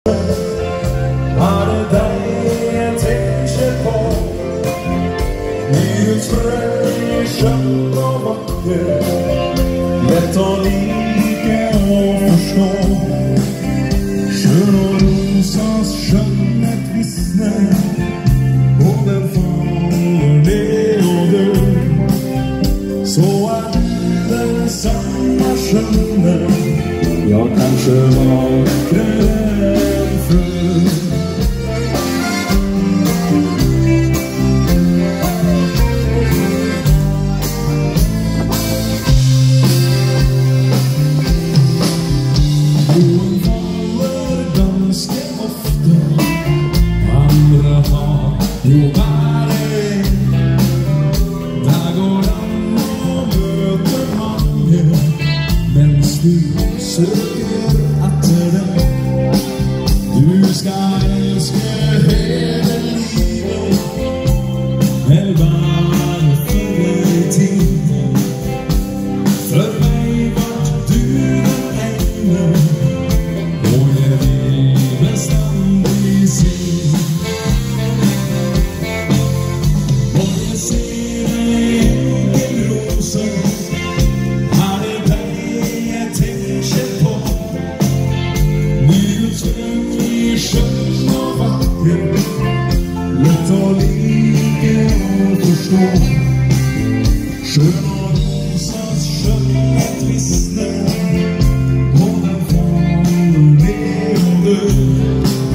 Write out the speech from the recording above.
Er det deg jeg tenker på? Livets frøy, skjønn og vakker, lett å like og forstå. Skjønn og rosas skjønnhet visner, og den faller ned og dør. Så du den samme skjønne, ja, kanskje vakrere enn før. Noen faller ganske ofte, andre har jo bare en. Der går an å møte mange, mens du søker etter dem. Du skal elske hele livet, vel bare for en tid. For meg var du den ene, og jeg vil bestandig si. Og jeg ser deg en rose, er det deg jeg tenker på? Livets frøy, skjønn og vakker, lett å like og forstå. Skjønn og rosas skjønnhet visner, og den faller ned og dør.